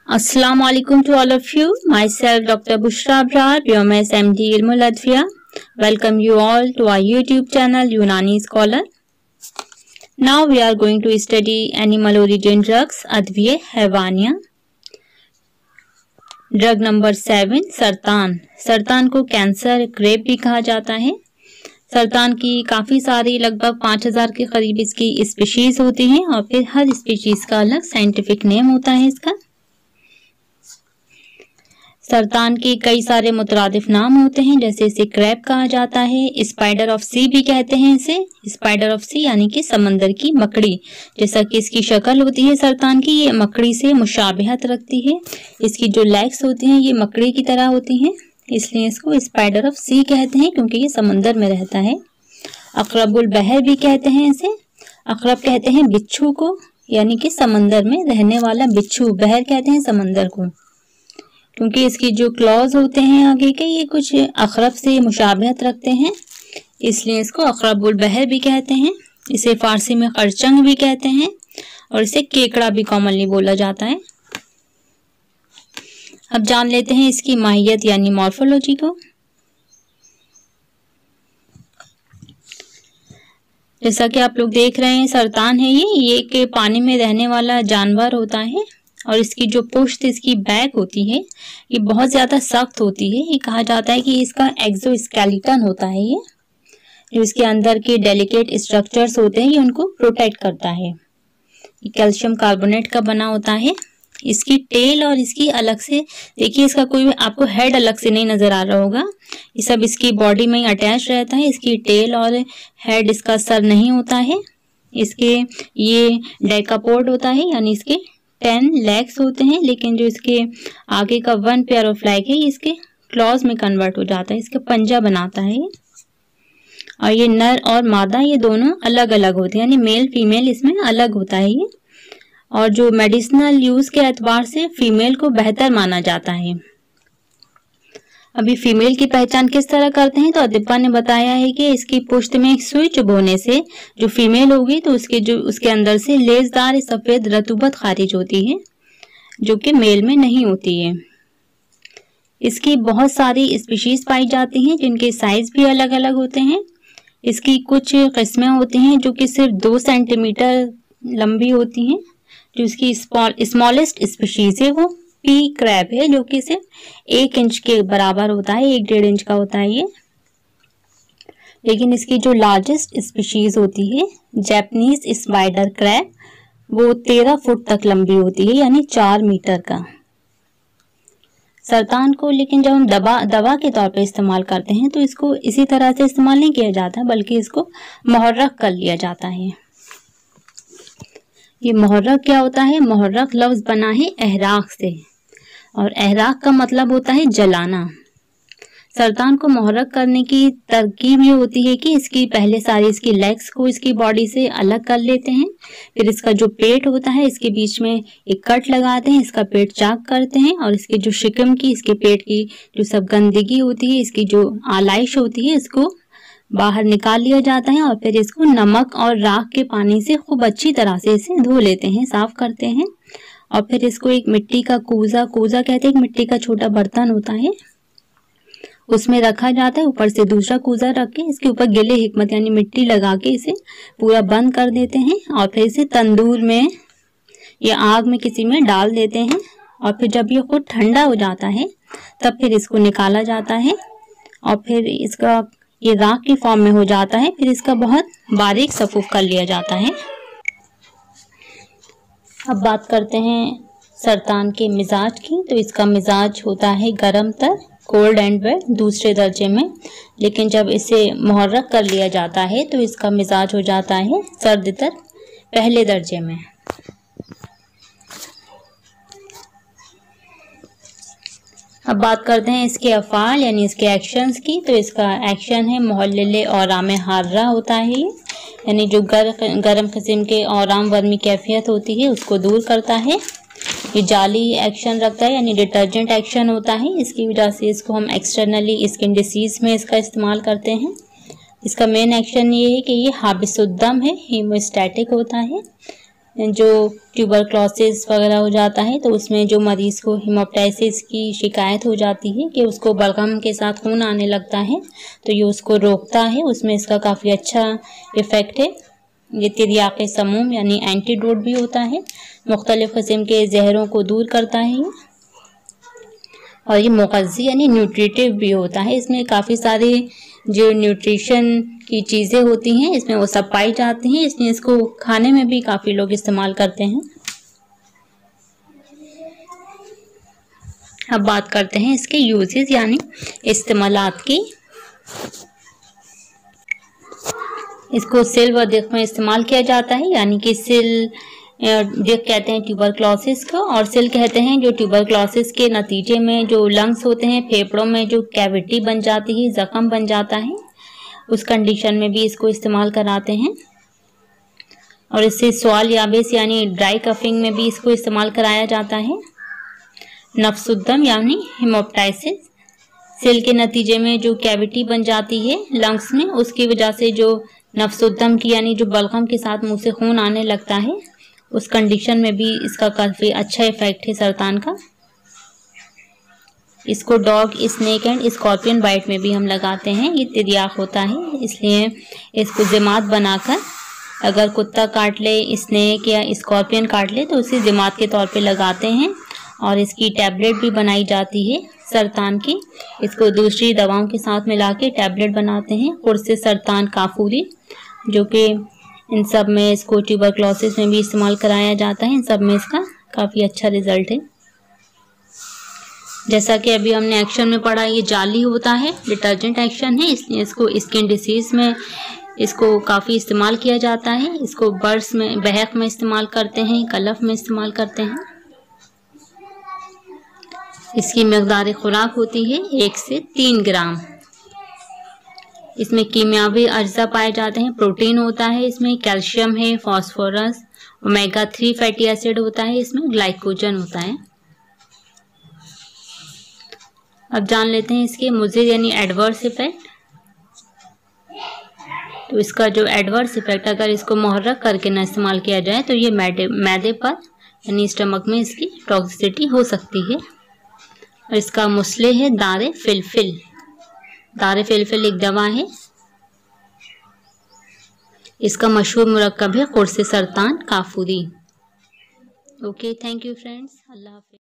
Assalamu alaikum to all of you. Myself Dr. Bushra Abrar, BMS MD Ilmul Adviya. Welcome you all to our YouTube channel Unani Scholar. Now we are going to study animal origin drugs Adviye Hayvaniya. Drug number 7 सरतान। सरतान को cancer crepe भी कहा जाता है। सरतान की काफ़ी सारी लगभग 5000 के करीब इसकी स्पीशीज़ होती हैं और फिर हर स्पीशीज़ का अलग साइंटिफिक नेम होता है इसका। सरतान के कई सारे मुतरादिफ नाम होते हैं, जैसे इसे क्रैब कहा जाता है, स्पाइडर ऑफ सी भी कहते हैं इसे। स्पाइडर ऑफ सी यानी कि समंदर की मकड़ी। जैसा कि इसकी शक्ल होती है सरतान की, ये मकड़ी से मुशाबहत रखती है। इसकी जो लेग्स होती हैं ये मकड़ी की तरह होती हैं, इसलिए इसको स्पाइडर ऑफ सी कहते हैं क्योंकि ये समंदर में रहता है। अकरबुल बहर भी कहते हैं इसे। अकरब कहते हैं बिच्छू को, यानी कि समंदर में रहने वाला बिच्छू। बहर कहते हैं समंदर को, क्योंकि इसकी जो क्लॉज होते हैं आगे के ये कुछ अकरब से मुशाबहत रखते हैं, इसलिए इसको अकरबुल बहर भी कहते हैं। इसे फारसी में खरचंग भी कहते हैं और इसे केकड़ा भी कॉमनली बोला जाता है। अब जान लेते हैं इसकी माहियत यानी मॉर्फोलॉजी को। जैसा कि आप लोग देख रहे हैं सरतान है ये के पानी में रहने वाला जानवर होता है और इसकी जो पुश्त इसकी बैक होती है ये बहुत ज़्यादा सख्त होती है। ये कहा जाता है कि इसका एक्सोस्केलेटन होता है, ये जो इसके अंदर के डेलिकेट स्ट्रक्चर्स होते हैं ये उनको प्रोटेक्ट करता है। ये कैल्शियम कार्बोनेट का बना होता है। इसकी टेल और इसकी अलग से देखिए, इसका कोई आपको हेड अलग से नहीं नज़र आ रहा होगा, ये सब इसकी बॉडी में ही अटैच रहता है। इसकी टेल और हेड, इसका सर नहीं होता है। इसके ये डेकापोड होता है, यानी इसके 10 लेग्स होते हैं, लेकिन जो इसके आगे का 1 पेयर ऑफ लेग है इसके क्लॉज में कन्वर्ट हो जाता है, इसका पंजा बनाता है। और ये नर और मादा ये दोनों अलग अलग होते हैं, यानी मेल फीमेल इसमें अलग होता है ये। और जो मेडिसिनल यूज के एतबार से फीमेल को बेहतर माना जाता है। अभी फीमेल की पहचान किस तरह करते हैं, तो अदिपा ने बताया है कि इसकी पुश्त में एक सुई चुभोने से जो फीमेल होगी तो उसके अंदर से लेजदार सफेद रतूबत खारिज होती है, जो कि मेल में नहीं होती है। इसकी बहुत सारी स्पीशीज पाई जाती हैं जिनके साइज भी अलग अलग होते हैं। इसकी कुछ किस्में होती हैं जो कि सिर्फ 2 सेंटीमीटर लंबी होती हैं। जो इसकी स्मॉलेस्ट स्पीशीज है वो पी क्रैब है, जो कि सिर्फ 1 इंच के बराबर होता है, 1-1.5 इंच का होता है ये। लेकिन इसकी जो लार्जेस्ट स्पीशीज होती है जैपनीज स्पाइडर क्रैब, वो 13 फुट तक लंबी होती है, यानी 4 मीटर का। सरतान को लेकिन जब हम दवा के तौर पे इस्तेमाल करते हैं तो इसको इसी तरह से इस्तेमाल नहीं किया जाता, बल्कि इसको मुहर्रक कर लिया जाता है। ये मुहर्रक क्या होता है? मुहर्रक लफ्ज बना है एहराक से, और एहराक का मतलब होता है जलाना। सरतान को मुहर्रक करने की तरकीब ये होती है कि इसकी पहले सारी इसकी लेग्स को इसकी बॉडी से अलग कर लेते हैं, फिर इसका जो पेट होता है इसके बीच में एक कट लगाते हैं, इसका पेट चाक करते हैं और इसके जो शिकम की इसके पेट की जो सब गंदगी होती है, इसकी जो आलाइश होती है, इसको बाहर निकाल लिया जाता है और फिर इसको नमक और राख के पानी से खूब अच्छी तरह से इसे धो लेते हैं, साफ करते हैं। और फिर इसको एक मिट्टी का कूजा कहते हैं, एक मिट्टी का छोटा बर्तन होता है, उसमें रखा जाता है। ऊपर से दूसरा कूजा रख के इसके ऊपर गिले हिकमत यानी मिट्टी लगा के इसे पूरा बंद कर देते हैं और फिर इसे तंदूर में या आग में किसी में डाल देते हैं। और फिर जब ये खुद ठंडा हो जाता है तब फिर इसको निकाला जाता है और फिर इसका ये राख की फॉर्म में हो जाता है। फिर इसका बहुत बारीक सफूफ कर लिया जाता है। अब बात करते हैं सरतान के मिजाज की। तो इसका मिजाज होता है गरम तर, कोल्ड एंड वेट, दूसरे दर्जे में। लेकिन जब इसे मुहर्रक कर लिया जाता है तो इसका मिजाज हो जाता है सर्द तर, पहले दर्जे में। अब बात करते हैं इसके अफ़ाल यानी इसके एक्शंस की। तो इसका एक्शन है मोहल्ले औराम हार्रा होता है, यानी जो गर्म किस्म के औराम वर्मी कैफियत होती है उसको दूर करता है। ये जाली एक्शन रखता है, यानी डिटर्जेंट एक्शन होता है। इसकी वजह से इसको हम एक्सटर्नली स्किन डिसीज़ में इसका इस्तेमाल करते हैं। इसका मेन एक्शन ये है कि ये हाबिसुद्दम है, हीमोस्टैटिक होता है। जो ट्यूबरक्लोसिस वगैरह हो जाता है तो उसमें जो मरीज़ को हेमोप्टाइसिस की शिकायत हो जाती है कि उसको बलगम के साथ खून आने लगता है, तो ये उसको रोकता है। उसमें इसका काफ़ी अच्छा इफ़ेक्ट है। ये तिर्याक समूम यानी एंटीडोट भी होता है, मुख्तलिफ़ किस्म के जहरों को दूर करता है ये, और ये मुग़ज़्ज़ी यानी न्यूट्रिटिव भी होता है। इसमें काफ़ी सारे जो न्यूट्रिशन की चीज़ें होती हैं इसमें वो सब पाई जाती हैं, इसलिए इसको खाने में भी काफ़ी लोग इस्तेमाल करते हैं। अब बात करते हैं इसके यूजेस यानी इस्तेमालात की। इसको सिल व दिक में इस्तेमाल किया जाता है, यानी कि सिल दिक कहते हैं ट्यूबरक्लोसिस को, और सिल कहते हैं जो ट्यूबरक्लोसिस के नतीजे में जो लंग्स होते हैं, फेफड़ों में जो कैविटी बन जाती है, जख्म बन जाता है, उस कंडीशन में भी इसको इस्तेमाल कराते हैं। और इससे स्वाल याबिस यानी ड्राई कफिंग में भी इसको इस्तेमाल कराया जाता है। नफ्सुद्दम यानी हेमोप्टाइसिस, सिल के नतीजे में जो कैविटी बन जाती है लंग्स में, उसकी वजह से जो नफ्सुद्दम की यानी जो बलगम के साथ मुंह से खून आने लगता है, उस कंडीशन में भी इसका काफ़ी अच्छा इफेक्ट है सरतान का। इसको dog, snake and scorpion bite में भी हम लगाते हैं। ये तिर्याक होता है, इसलिए इसको जिमात बनाकर अगर कुत्ता काट ले, स्नेक या स्कॉर्पियन काट ले तो उसे जिमात के तौर पे लगाते हैं। और इसकी टैबलेट भी बनाई जाती है सरतान की, इसको दूसरी दवाओं के साथ मिला के टैबलेट बनाते हैं। कुर्से सरतान काफूरी, जो कि इन सब में इसको ट्यूबरक्लोसिस में भी इस्तेमाल कराया जाता है। इन सब में इसका काफ़ी अच्छा रिजल्ट है। जैसा कि अभी हमने एक्शन में पढ़ा, ये जाली होता है, डिटर्जेंट एक्शन है, इसलिए इसको स्किन डिसीज़ में इसको काफ़ी इस्तेमाल किया जाता है। इसको बर्ड्स में, बहक में इस्तेमाल करते हैं, कलफ में इस्तेमाल करते हैं। इसकी मकदार खुराक होती है 1 से 3 ग्राम। इसमें कीमियावी अज्जा पाए जाते हैं, प्रोटीन होता है, इसमें कैल्शियम है, फास्फोरस, ओमेगा 3 फैटी एसिड होता है, इसमें ग्लाइकोजन होता है। अब जान लेते हैं इसके मुज़िर यानी एडवर्स इफेक्ट। तो इसका जो एडवर्स इफेक्ट, अगर इसको मुहर्रक करके ना इस्तेमाल किया जाए तो ये मैदे पर यानी स्टमक में इसकी टॉक्सिसिटी हो सकती है। और इसका मुस्ले है दारे फिलफिल। दारे फिलफिल एक दवा है, इसका मशहूर मुरक्कब है कुर्से सरतान काफूरी। ओके, थैंक यू फ्रेंड्स, अल्लाह हाफिज़।